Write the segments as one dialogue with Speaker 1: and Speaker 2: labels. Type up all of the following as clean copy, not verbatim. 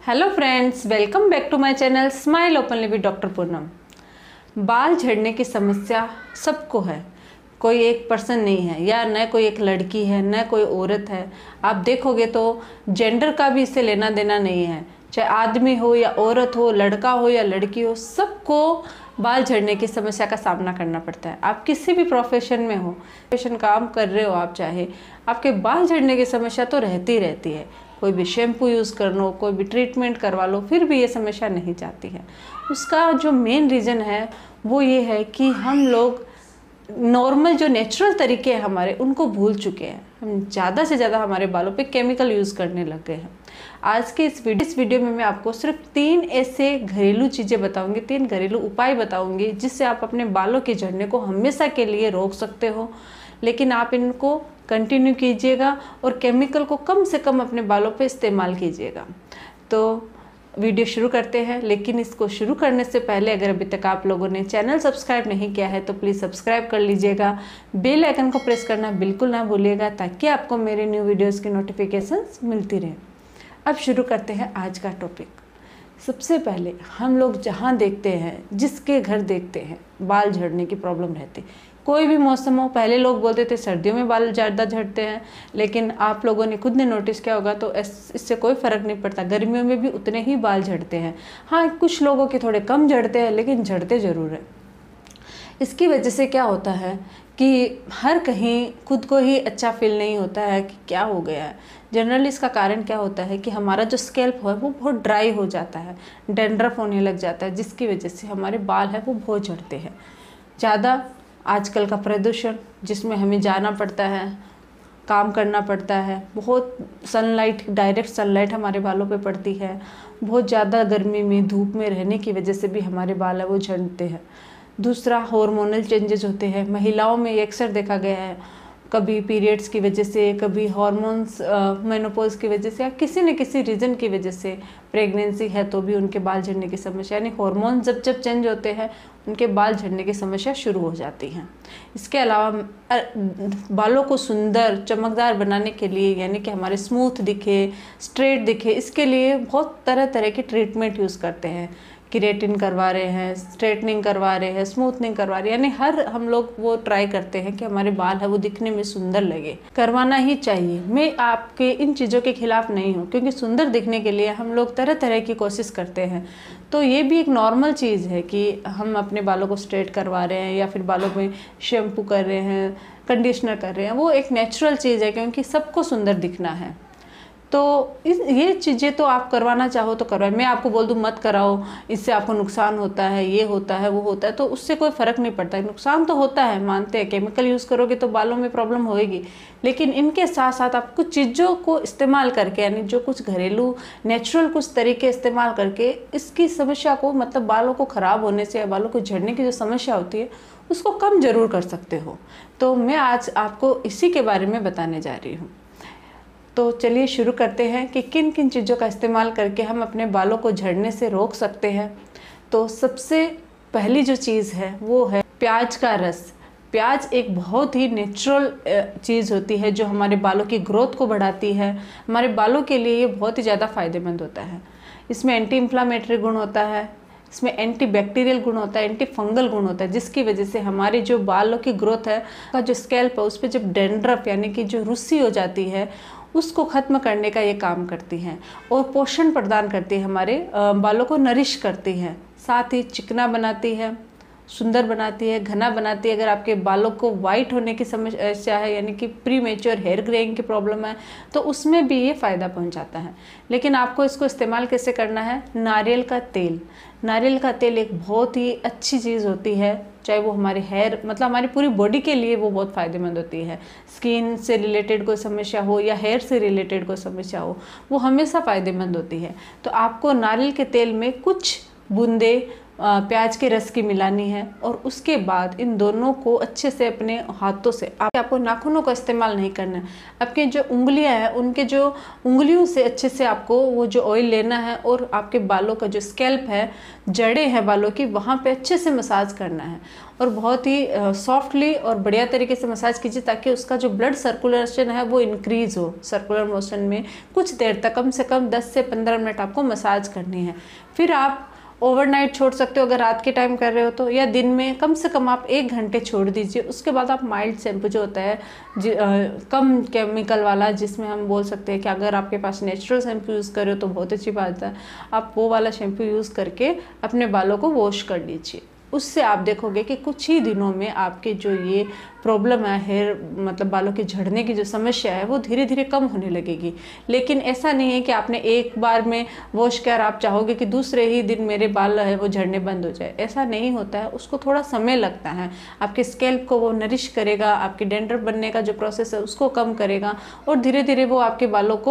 Speaker 1: Hello friends, welcome back to my channel smile openly with doctor Poonam. बाल झड़ने की समस्या सबको है, कोई एक पर्सन नहीं है, या न कोई एक लड़की है न कोई औरत है। आप देखोगे तो जेंडर का भी इससे लेना देना नहीं है, चाहे आदमी हो या औरत हो, लड़का हो या लड़की हो, सबको बाल झड़ने की समस्या का सामना करना पड़ता है। आप किसी भी प्रोफेशन में हो, प्रोफेशन काम कर रहे हो आप, चाहे आपके बाल झड़ने की समस्या तो रहती ही रहती है। कोई भी शैम्पू यूज़ कर लो, कोई भी ट्रीटमेंट करवा लो, फिर भी ये समस्या नहीं जाती है। उसका जो मेन रीज़न है वो ये है कि हम लोग नॉर्मल जो नेचुरल तरीके हैं हमारे, उनको भूल चुके हैं। हम ज़्यादा से ज़्यादा हमारे बालों पे केमिकल यूज़ करने लग गए हैं। आज के इस वीडियो में मैं आपको सिर्फ 3 ऐसे घरेलू चीज़ें बताऊंगी, 3 घरेलू उपाय बताऊंगी जिससे आप अपने बालों के झड़ने को हमेशा के लिए रोक सकते हो। लेकिन आप इनको कंटिन्यू कीजिएगा और केमिकल को कम से कम अपने बालों पे इस्तेमाल कीजिएगा। तो वीडियो शुरू करते हैं, लेकिन इसको शुरू करने से पहले अगर अभी तक आप लोगों ने चैनल सब्सक्राइब नहीं किया है तो प्लीज़ सब्सक्राइब कर लीजिएगा। बेल आइकन को प्रेस करना बिल्कुल ना भूलिएगा ताकि आपको मेरे न्यू वीडियोस की नोटिफिकेशंस मिलती रहे। अब शुरू करते हैं आज का टॉपिक। सबसे पहले हम लोग जहाँ देखते हैं, जिसके घर देखते हैं, बाल झड़ने की प्रॉब्लम रहती, कोई भी मौसम हो। पहले लोग बोलते थे सर्दियों में बाल ज़्यादा झड़ते हैं, लेकिन आप लोगों ने खुद ने नोटिस किया होगा तो इससे कोई फ़र्क नहीं पड़ता, गर्मियों में भी उतने ही बाल झड़ते हैं। हाँ, कुछ लोगों के थोड़े कम झड़ते हैं, लेकिन झड़ते ज़रूर है। इसकी वजह से क्या होता है कि हर कहीं खुद को ही अच्छा फील नहीं होता है कि क्या हो गया है। जनरली इसका कारण क्या होता है कि हमारा जो स्कैल्प है वो बहुत ड्राई हो जाता है, डैंड्रफ होने लग जाता है, जिसकी वजह से हमारे बाल है वो बहुत झड़ते हैं। ज़्यादा आजकल का प्रदूषण, जिसमें हमें जाना पड़ता है, काम करना पड़ता है, बहुत सनलाइट, डायरेक्ट सनलाइट हमारे बालों पे पड़ती है, बहुत ज़्यादा गर्मी में धूप में रहने की वजह से भी हमारे बाल है वो झड़ते हैं। दूसरा, हार्मोनल चेंजेस होते हैं महिलाओं में, ये अक्सर देखा गया है। कभी पीरियड्स की वजह से, कभी हार्मोन्स मेनोपॉज की वजह से, या किसी न किसी रीज़न की वजह से, प्रेगनेंसी है तो भी उनके बाल झड़ने की समस्या, यानी हार्मोन जब जब चेंज होते हैं उनके बाल झड़ने की समस्या शुरू हो जाती हैं। इसके अलावा बालों को सुंदर चमकदार बनाने के लिए, यानी कि हमारे स्मूथ दिखे, स्ट्रेट दिखे, इसके लिए बहुत तरह तरह की ट्रीटमेंट यूज़ करते हैं। केराटिन करवा रहे हैं, स्ट्रेटनिंग करवा रहे हैं, स्मूथनिंग करवा रहे हैं, यानी हर हम लोग वो ट्राई करते हैं कि हमारे बाल है वो दिखने में सुंदर लगे। करवाना ही चाहिए, मैं आपके इन चीज़ों के खिलाफ नहीं हूँ, क्योंकि सुंदर दिखने के लिए हम लोग तरह तरह की कोशिश करते हैं। तो ये भी एक नॉर्मल चीज़ है कि हम अपने बालों को स्ट्रेट करवा रहे हैं या फिर बालों में शैम्पू कर रहे हैं, कंडीशनर कर रहे हैं, वो एक नेचुरल चीज़ है, क्योंकि सबको सुंदर दिखना है। तो ये चीज़ें तो आप करवाना चाहो तो करवाए। मैं आपको बोल दूँ मत कराओ, इससे आपको नुकसान होता है, ये होता है, वो होता है, तो उससे कोई फ़र्क नहीं पड़ता है। नुकसान तो होता है, मानते हैं, केमिकल यूज़ करोगे तो बालों में प्रॉब्लम होएगी, लेकिन इनके साथ साथ आप कुछ चीज़ों को इस्तेमाल करके, यानी जो कुछ घरेलू नेचुरल कुछ तरीके इस्तेमाल करके इसकी समस्या को, मतलब बालों को ख़राब होने से या बालों को झड़ने की जो समस्या होती है उसको कम ज़रूर कर सकते हो। तो मैं आज आपको इसी के बारे में बताने जा रही हूँ। तो चलिए शुरू करते हैं कि किन किन चीज़ों का इस्तेमाल करके हम अपने बालों को झड़ने से रोक सकते हैं। तो सबसे पहली जो चीज़ है वो है प्याज का रस। प्याज एक बहुत ही नेचुरल चीज़ होती है जो हमारे बालों की ग्रोथ को बढ़ाती है। हमारे बालों के लिए ये बहुत ही ज़्यादा फ़ायदेमंद होता है। इसमें एंटी इन्फ्लामेटरी गुण होता है, इसमें एंटी बैक्टीरियल गुण होता है, एंटी फंगल गुण होता है, जिसकी वजह से हमारे जो बालों की ग्रोथ है का जो स्कैल्प है उस पर जब डैंड्रफ, यानी कि जो रुस्सी हो जाती है, उसको ख़त्म करने का ये काम करती हैं और पोषण प्रदान करती है, हमारे बालों को नरिश करती हैं, साथ ही चिकना बनाती है, सुंदर बनाती है, घना बनाती है। अगर आपके बालों को वाइट होने की समस्या है, यानी कि प्री मेच्योर हेयर ग्रेइंग की प्रॉब्लम है, तो उसमें भी ये फ़ायदा पहुंचाता है। लेकिन आपको इसको इस्तेमाल कैसे करना है? नारियल का तेल। नारियल का तेल एक बहुत ही अच्छी चीज़ होती है, चाहे वो हमारे हेयर, मतलब हमारी पूरी बॉडी के लिए वो बहुत फ़ायदेमंद होती है। स्किन से रिलेटेड कोई समस्या हो या हेयर से रिलेटेड कोई समस्या हो, वो हमेशा फ़ायदेमंद होती है। तो आपको नारियल के तेल में कुछ बूंदे प्याज के रस की मिलानी है और उसके बाद इन दोनों को अच्छे से अपने हाथों से, आपको नाखूनों का इस्तेमाल नहीं करना है, आपके जो उंगलियां हैं उनके जो उंगलियों से अच्छे से आपको वो जो ऑयल लेना है और आपके बालों का जो स्कैल्प है, जड़ें हैं बालों की, वहाँ पे अच्छे से मसाज करना है और बहुत ही सॉफ्टली और बढ़िया तरीके से मसाज कीजिए ताकि उसका जो ब्लड सर्कुलेशन है वो इंक्रीज हो। सर्कुलर मोशन में कुछ देर तक, कम से कम 10 से 15 मिनट आपको मसाज करनी है। फिर आप ओवरनाइट छोड़ सकते हो अगर रात के टाइम कर रहे हो तो, या दिन में कम से कम आप 1 घंटे छोड़ दीजिए। उसके बाद आप माइल्ड शैम्पू जो होता है कम केमिकल वाला, जिसमें हम बोल सकते हैं कि अगर आपके पास नेचुरल शैम्पू यूज़ कर रहे हो तो बहुत अच्छी बात है, आप वो वाला शैम्पू यूज़ करके अपने बालों को वॉश कर लीजिए। उससे आप देखोगे कि कुछ ही दिनों में आपके जो ये प्रॉब्लम है, हेयर मतलब बालों के झड़ने की जो समस्या है वो धीरे धीरे कम होने लगेगी। लेकिन ऐसा नहीं है कि आपने एक बार में वॉश कर आप चाहोगे कि दूसरे ही दिन मेरे बाल है वो झड़ने बंद हो जाए, ऐसा नहीं होता है। उसको थोड़ा समय लगता है। आपके स्कैल्प को वो नरिश करेगा, आपके डैंड्रफ बनने का जो प्रोसेस है उसको कम करेगा और धीरे धीरे वो आपके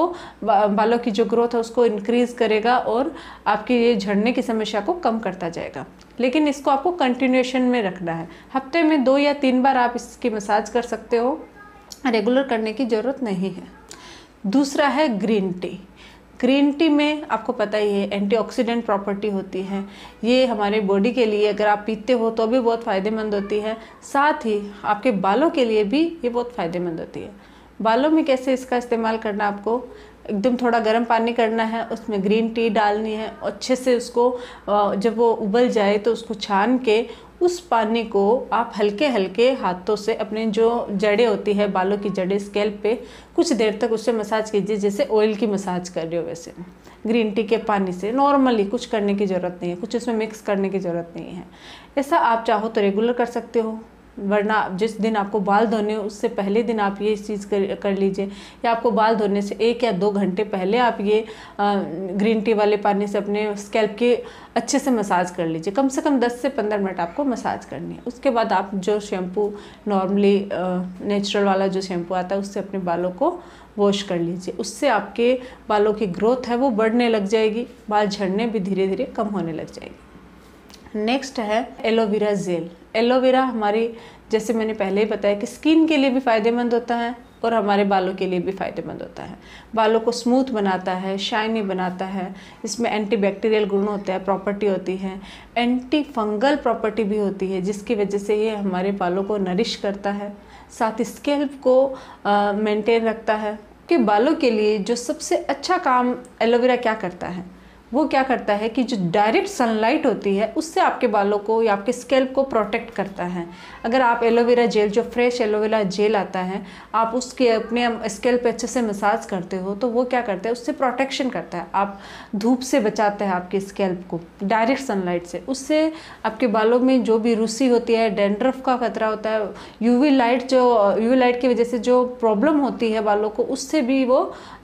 Speaker 1: बालों की जो ग्रोथ है उसको इंक्रीज करेगा और आपकी ये झड़ने की समस्या को कम करता जाएगा। लेकिन इसको आपको कंटिन्यूएशन में रखना है। हफ्ते में 2 या 3 बार आप इसकी मसाज कर सकते हो, रेगुलर करने की ज़रूरत नहीं है। दूसरा है ग्रीन टी। ग्रीन टी में आपको पता ही है एंटीऑक्सीडेंट प्रॉपर्टी होती है। ये हमारे बॉडी के लिए अगर आप पीते हो तो भी बहुत फ़ायदेमंद होती है, साथ ही आपके बालों के लिए भी ये बहुत फ़ायदेमंद होती है। बालों में कैसे इसका इस्तेमाल करना, आपको एकदम थोड़ा गर्म पानी करना है, उसमें ग्रीन टी डालनी है, अच्छे से उसको जब वो उबल जाए तो उसको छान के उस पानी को आप हल्के हल्के हाथों से अपने जो जड़ें होती है, बालों की जड़ें, स्कैल्प पे कुछ देर तक उससे मसाज कीजिए, जैसे ऑयल की मसाज कर रहे हो वैसे। ग्रीन टी के पानी से नॉर्मली, कुछ करने की ज़रूरत नहीं है, कुछ इसमें मिक्स करने की ज़रूरत नहीं है। ऐसा आप चाहो तो रेगुलर कर सकते हो, वरना जिस दिन आपको बाल धोने हो उससे पहले दिन आप ये चीज़ कर लीजिए, या आपको बाल धोने से 1 या 2 घंटे पहले आप ये ग्रीन टी वाले पानी से अपने स्कैल्प के अच्छे से मसाज कर लीजिए। कम से कम 10 से 15 मिनट आपको मसाज करनी है। उसके बाद आप जो शैम्पू नॉर्मली नेचुरल वाला जो शैम्पू आता है उससे अपने बालों को वॉश कर लीजिए। उससे आपके बालों की ग्रोथ है वो बढ़ने लग जाएगी, बाल झड़ने भी धीरे धीरे कम होने लग जाएगी। नेक्स्ट है एलोवेरा जेल। एलोवेरा हमारी, जैसे मैंने पहले ही बताया कि स्किन के लिए भी फ़ायदेमंद होता है और हमारे बालों के लिए भी फ़ायदेमंद होता है। बालों को स्मूथ बनाता है, शाइनी बनाता है। इसमें एंटीबैक्टीरियल गुण होते हैं, प्रॉपर्टी होती है, एंटी फंगल प्रॉपर्टी भी होती है, जिसकी वजह से ये हमारे बालों को नरिश करता है, साथ ही स्कैल्प को मेंटेन रखता है। कि बालों के लिए जो सबसे अच्छा काम एलोवेरा क्या करता है, वो क्या करता है कि जो डायरेक्ट सनलाइट होती है उससे आपके बालों को या आपके स्कैल्प को प्रोटेक्ट करता है। अगर आप एलोवेरा जेल, जो फ्रेश एलोवेरा जेल आता है, आप उसके अपने स्कैल्प पे अच्छे से मसाज करते हो तो वो क्या करता है, उससे प्रोटेक्शन करता है। आप धूप से बचाते हैं आपके स्कैल्प को डायरेक्ट सनलाइट से। उससे आपके बालों में जो भी रूसी होती है, डैंड्रफ का खतरा होता है, यूवी लाइट की वजह से जो प्रॉब्लम होती है बालों को, उससे भी वो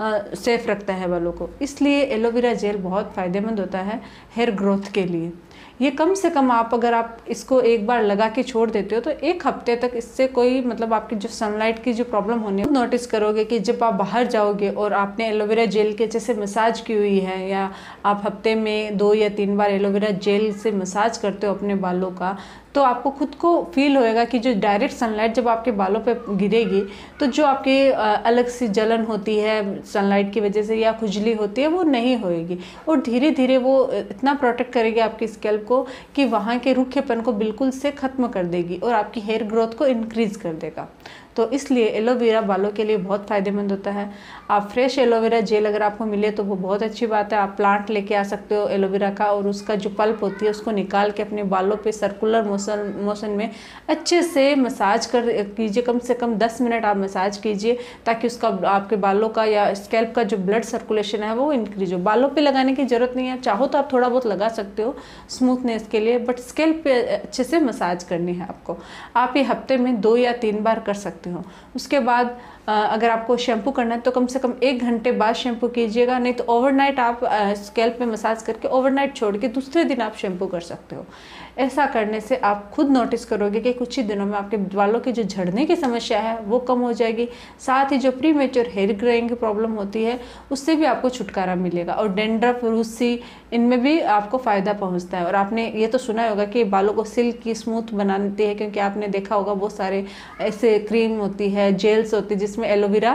Speaker 1: सेफ रखता है बालों को। इसलिए एलोवेरा जेल बहुत फ़ायदेमंद होता है हेयर ग्रोथ के लिए। ये कम से कम आप अगर आप इसको एक बार लगा के छोड़ देते हो तो 1 हफ्ते तक इससे कोई मतलब आपकी जो सनलाइट की जो प्रॉब्लम होनी है नोटिस करोगे कि जब आप बाहर जाओगे और आपने एलोवेरा जेल के जैसे मसाज की हुई है, या आप हफ्ते में 2 या 3 बार एलोवेरा जेल से मसाज करते हो अपने बालों का, तो आपको खुद को फील होएगा कि जो डायरेक्ट सनलाइट जब आपके बालों पे गिरेगी तो जो आपकी अलग सी जलन होती है सनलाइट की वजह से या खुजली होती है वो नहीं होएगी, और धीरे धीरे वो इतना प्रोटेक्ट करेगी आपकी स्कैल्प को कि वहाँ के रूखेपन को बिल्कुल से ख़त्म कर देगी और आपकी हेयर ग्रोथ को इंक्रीज़ कर देगा। तो इसलिए एलोवेरा बालों के लिए बहुत फ़ायदेमंद होता है। आप फ्रेश एलोवेरा जेल अगर आपको मिले तो वो बहुत अच्छी बात है। आप प्लांट लेके आ सकते हो एलोवेरा का, और उसका जो पल्प होती है उसको निकाल के अपने बालों पे सर्कुलर मोशन में अच्छे से मसाज कीजिए। कम से कम 10 मिनट आप मसाज कीजिए ताकि उसका आपके बालों का या स्कैल्प का जो ब्लड सर्कुलेशन है वो इंक्रीज हो। बालों पे लगाने की ज़रूरत नहीं है, चाहो तो आप थोड़ा बहुत लगा सकते हो स्मूथनेस के लिए, बट स्कैल्प पे अच्छे से मसाज करनी है आपको। आप ये हफ्ते में 2 या 3 बार कर सकते हो। उसके बाद अगर आपको शैम्पू करना है तो कम से कम 1 घंटे बाद शैम्पू कीजिएगा, नहीं तो ओवरनाइट आप स्कैल्प पे मसाज करके ओवरनाइट छोड़ के दूसरे दिन आप शैम्पू कर सकते हो। ऐसा करने से आप खुद नोटिस करोगे कि कुछ ही दिनों में आपके बालों की जो झड़ने की समस्या है वो कम हो जाएगी। साथ ही जो प्रीमेच्योर हेयर ग्रोइंग की प्रॉब्लम होती है उससे भी आपको छुटकारा मिलेगा, और डेंड्रफ, रूसी, इनमें भी आपको फ़ायदा पहुंचता है। और आपने ये तो सुना होगा कि बालों को सिल्की स्मूथ बनाती है, क्योंकि आपने देखा होगा बहुत सारे ऐसे क्रीम होती है, जेल्स होती है जिसमें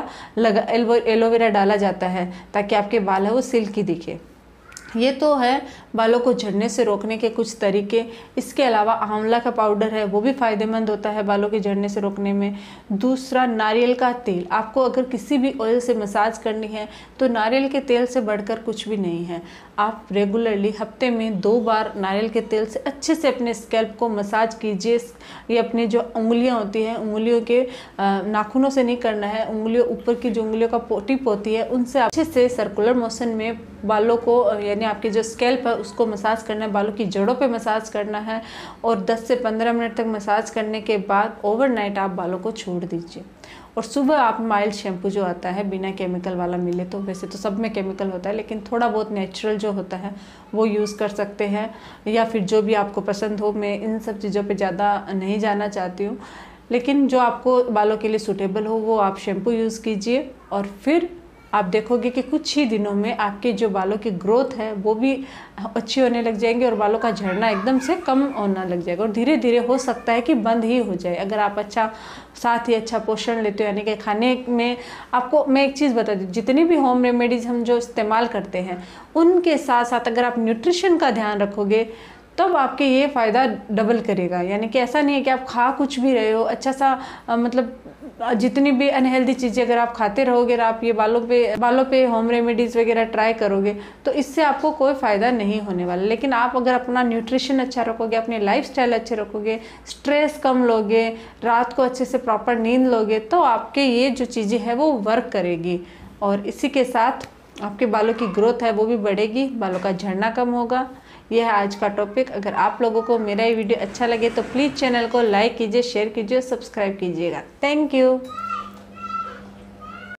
Speaker 1: एलोवेरा डाला जाता है ताकि आपके बाल है वो सिल्की दिखे। ये तो है बालों को झड़ने से रोकने के कुछ तरीके। इसके अलावा आंवला का पाउडर है वो भी फ़ायदेमंद होता है बालों के झड़ने से रोकने में। दूसरा, नारियल का तेल। आपको अगर किसी भी ऑयल से मसाज करनी है तो नारियल के तेल से बढ़कर कुछ भी नहीं है। आप रेगुलरली हफ्ते में 2 बार नारियल के तेल से अच्छे से अपने स्कैल्प को मसाज कीजिए। ये अपनी जो उंगलियां होती हैं, उंगलियों के नाखूनों से नहीं करना है, उंगलियों ऊपर की जो उंगलियों का टिप होती है उनसे अच्छे से सर्कुलर मोशन में बालों को, यानी आपकी जो स्कैल्प है उसको मसाज करना है, बालों की जड़ों पे मसाज करना है। और 10 से 15 मिनट तक मसाज करने के बाद ओवरनाइट आप बालों को छोड़ दीजिए। और सुबह आप माइल्ड शैम्पू जो आता है बिना केमिकल वाला मिले, तो वैसे तो सब में केमिकल होता है लेकिन थोड़ा बहुत नेचुरल जो होता है वो यूज़ कर सकते हैं, या फिर जो भी आपको पसंद हो। मैं इन सब चीज़ों पे ज़्यादा नहीं जाना चाहती हूँ, लेकिन जो आपको बालों के लिए सूटेबल हो वो आप शैम्पू यूज़ कीजिए। और फिर आप देखोगे कि कुछ ही दिनों में आपके जो बालों की ग्रोथ है वो भी अच्छी होने लग जाएंगी और बालों का झड़ना एकदम से कम होना लग जाएगा, और धीरे धीरे हो सकता है कि बंद ही हो जाए अगर आप साथ ही अच्छा पोषण लेते हो। यानी कि खाने में आपको मैं एक चीज़ बता दूँ, जितनी भी होम रेमेडीज़ हम जो इस्तेमाल करते हैं उनके साथ साथ अगर आप न्यूट्रिशन का ध्यान रखोगे तब आपके ये फ़ायदा डबल करेगा। यानी कि ऐसा नहीं है कि आप खा कुछ भी रहे हो अच्छा सा, मतलब जितनी भी अनहेल्दी चीज़ें अगर आप खाते रहोगे और आप ये बालों पे होम रेमेडीज़ वगैरह ट्राई करोगे तो इससे आपको कोई फ़ायदा नहीं होने वाला। लेकिन आप अगर अपना न्यूट्रिशन अच्छा रखोगे, अपने लाइफस्टाइल अच्छे रखोगे, स्ट्रेस कम लोगे, रात को अच्छे से प्रॉपर नींद लोगे, तो आपके ये जो चीज़ें हैं वो वर्क करेगी। और इसी के साथ आपके बालों की ग्रोथ है वो भी बढ़ेगी, बालों का झड़ना कम होगा। यह है आज का टॉपिक। अगर आप लोगों को मेरा ये वीडियो अच्छा लगे तो प्लीज़ चैनल को लाइक कीजिए, शेयर कीजिए, सब्सक्राइब कीजिएगा। Thank you.